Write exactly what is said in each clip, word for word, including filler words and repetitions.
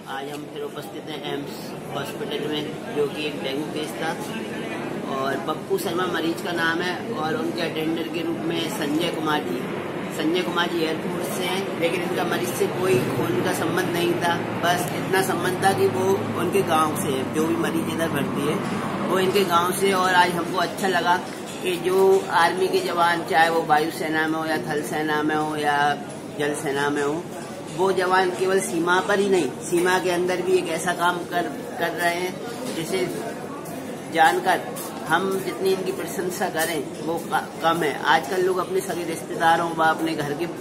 आज हम फिर उपस्थित हैं एम्स हॉस्पिटल में, जो कि एक डेंगू केस था और पप्पू शर्मा मरीज का नाम है और उनके अटेंडर के रूप में संजय कुमार जी संजय कुमार जी एयरफोर्स से हैं, लेकिन इनका मरीज से कोई खून का संबंध नहीं था। बस इतना संबंध था कि वो उनके गांव से है, जो भी मरीज इधर भर्ती है वो इनके गांव से। और आज हमको अच्छा लगा कि जो आर्मी के जवान, चाहे वो वायुसेना में हो या थल सेना में हो या जल सेना में हो, वो जवान केवल सीमा पर ही नहीं, सीमा के अंदर भी एक ऐसा काम कर कर रहे हैं जिसे जानकर हम जितनी इनकी प्रशंसा करें वो कम है। आजकल लोग अपने सभी रिश्तेदारों व अपने घर के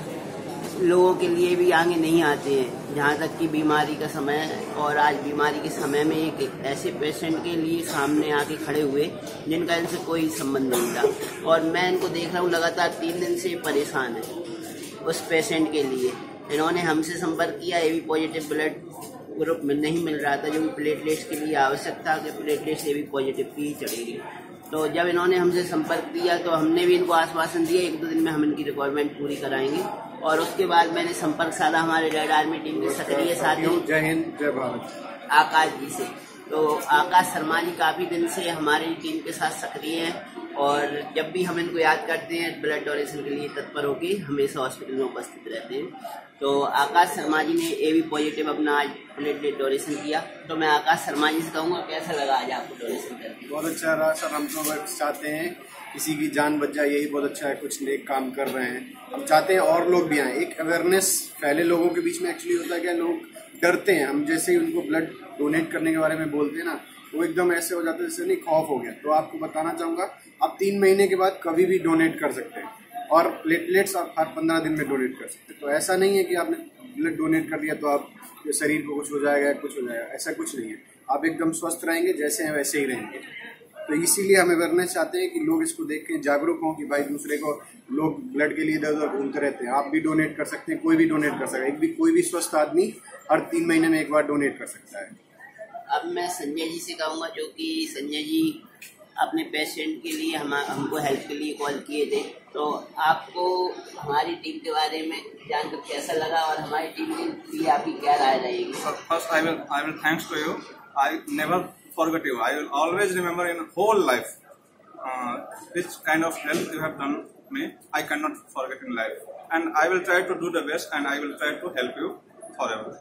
लोगों के लिए भी आगे नहीं आते हैं, जहाँ तक कि बीमारी का समय है। और आज बीमारी के समय में एक ऐसे पेशेंट के लिए सामने आके खड़े हुए जिनका इनसे कोई संबंध नहीं था। और मैं इनको देख रहा हूँ लगातार तीन दिन से परेशान है उस पेशेंट के लिए। इन्होंने हमसे संपर्क किया, A B positive blood group में नहीं मिल रहा था, जो भी प्लेटलेट्स के लिए आवश्यक था कि प्लेटलेट्स ए बी पॉजिटिव की ही चढ़ेगी। तो जब इन्होंने हमसे संपर्क किया तो हमने भी इनको आश्वासन दिया एक दो दिन में हम इनकी रिक्वायरमेंट पूरी कराएंगे। और उसके बाद मैंने संपर्क साधा हमारे रेड आर्मी टीम के सक्रिय साथी जय हिंद जय भारत आकाश जी से। तो आकाश शर्मा जी काफ़ी दिन से हमारी टीम के साथ सक्रिय हैं और जब भी हम इनको याद करते हैं ब्लड डोनेशन के लिए तत्पर होकर हमेशा हॉस्पिटल में उपस्थित रहते हैं। तो आकाश शर्मा जी ने ए बी पॉजिटिव अपना आज प्लेटलेट डोनेशन किया। तो मैं आकाश शर्मा जी से कहूँगा, कैसा लगा आज आपको डोनेशन करके? बहुत अच्छा रहा सर। हम तो बस चाहते हैं किसी की जान बच जाए, यही बहुत अच्छा है। कुछ नेक काम कर रहे हैं, हम चाहते हैं और लोग भी आएँ। एक अवेयरनेस फैले लोगों के बीच में। एक्चुअली होता है क्या, लोग डरते हैं। हम जैसे ही उनको ब्लड डोनेट करने के बारे में बोलते हैं ना, वो एकदम ऐसे हो जाता है जैसे नहीं खौफ हो गया। तो आपको बताना चाहूँगा, आप तीन महीने के बाद कभी भी डोनेट कर सकते हैं और प्लेटलेट्स आप हर पंद्रह दिन में डोनेट कर सकते हैं। तो ऐसा नहीं है कि आपने ब्लड डोनेट कर दिया तो आप शरीर को कुछ हो जाएगा कुछ हो जाएगा, ऐसा कुछ नहीं है। आप एकदम स्वस्थ रहेंगे, जैसे हैं वैसे ही रहेंगे। तो इसीलिए हम अवेयरनेस चाहते हैं कि लोग इसको देख के जागरूक हों कि भाई दूसरे को, लोग ब्लड के लिए इधर उधर घूमते रहते हैं, आप भी डोनेट कर सकते हैं, कोई भी डोनेट कर सकता है। एक भी कोई भी स्वस्थ आदमी हर तीन महीने में एक बार डोनेट कर सकता है। अब मैं संजय जी से कहूँगा, जो कि संजय जी अपने पेशेंट के लिए हम हमको हेल्प के लिए कॉल किए थे। तो आपको हमारी टीम के बारे में जानकर कैसा लगा और हमारी टीम के लिए आपकी क्या राय रहेगी? First, I will I will thanks to you. I never forget you. I will always remember in whole life uh, which kind of help you have done me. I cannot forget in life, and I will try to do the best, and I will try to help you forever.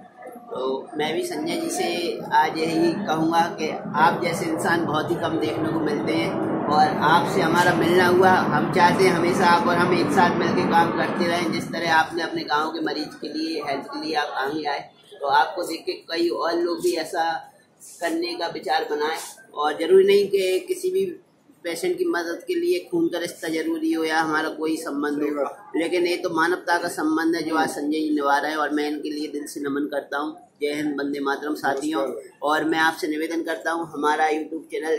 तो मैं भी संजय जी से आज यही कहूँगा कि आप जैसे इंसान बहुत ही कम देखने को मिलते हैं और आपसे हमारा मिलना हुआ। हम चाहते हैं हमेशा आप और हम एक साथ मिलकर काम करते रहें। जिस तरह आपने अपने गांव के मरीज के लिए, हेल्थ के लिए आप आगे आए, तो आपको देख के कई और लोग भी ऐसा करने का विचार बनाएं। और ज़रूरी नहीं कि किसी भी पेशेंट की मदद के लिए खून का रिश्ता जरूरी हो या हमारा कोई संबंध हो, लेकिन ये तो मानवता का संबंध है जो आज संजय जी निभा रहे हैं और मैं इनके लिए दिल से नमन करता हूँ। जय हिंद, वंदे मातरम साथियों। और मैं आपसे निवेदन करता हूँ, हमारा यूट्यूब चैनल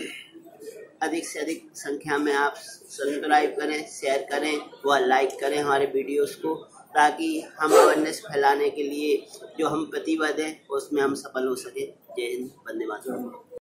अधिक से अधिक संख्या में आप सब्सक्राइब करें, शेयर करें व लाइक करें हमारे वीडियोस को, ताकि हम अवेयरनेस फैलाने के लिए जो हम प्रतिबद्ध हैं उसमें हम सफल हो सकें। जय हिंद, वंदे मातरम।